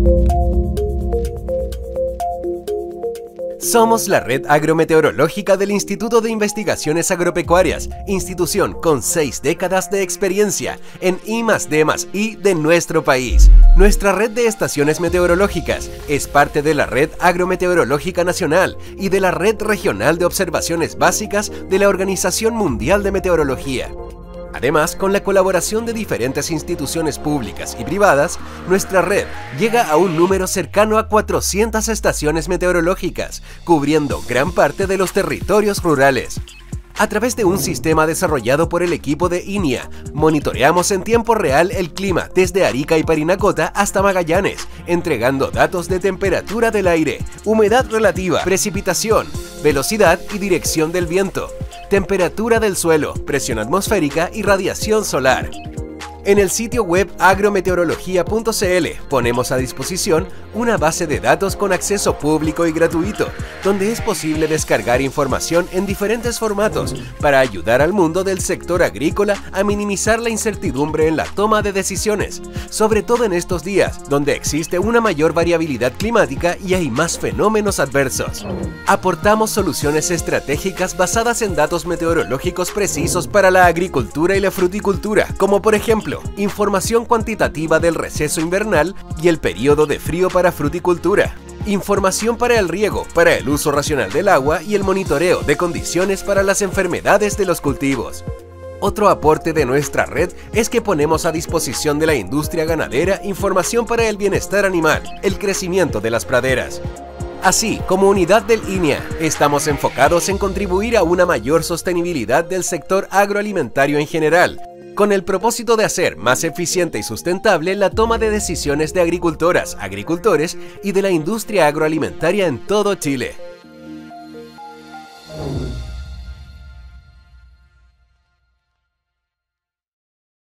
Somos la Red Agrometeorológica del Instituto de Investigaciones Agropecuarias, institución con 6 décadas de experiencia en I+D+I de nuestro país. Nuestra red de estaciones meteorológicas es parte de la Red Agrometeorológica Nacional y de la Red Regional de Observaciones Básicas de la Organización Mundial de Meteorología. Además, con la colaboración de diferentes instituciones públicas y privadas, nuestra red llega a un número cercano a 400 estaciones meteorológicas, cubriendo gran parte de los territorios rurales. A través de un sistema desarrollado por el equipo de INIA, monitoreamos en tiempo real el clima desde Arica y Parinacota hasta Magallanes, entregando datos de temperatura del aire, humedad relativa, precipitación, velocidad y dirección del viento, temperatura del suelo, presión atmosférica y radiación solar. En el sitio web agrometeorología.cl ponemos a disposición una base de datos con acceso público y gratuito, donde es posible descargar información en diferentes formatos para ayudar al mundo del sector agrícola a minimizar la incertidumbre en la toma de decisiones, sobre todo en estos días, donde existe una mayor variabilidad climática y hay más fenómenos adversos. Aportamos soluciones estratégicas basadas en datos meteorológicos precisos para la agricultura y la fruticultura, como por ejemplo, información cuantitativa del receso invernal y el periodo de frío para fruticultura, información para el riego, para el uso racional del agua y el monitoreo de condiciones para las enfermedades de los cultivos. Otro aporte de nuestra red es que ponemos a disposición de la industria ganadera información para el bienestar animal, el crecimiento de las praderas. Así, como unidad del INIA, estamos enfocados en contribuir a una mayor sostenibilidad del sector agroalimentario en general, con el propósito de hacer más eficiente y sustentable la toma de decisiones de agricultoras, agricultores y de la industria agroalimentaria en todo Chile.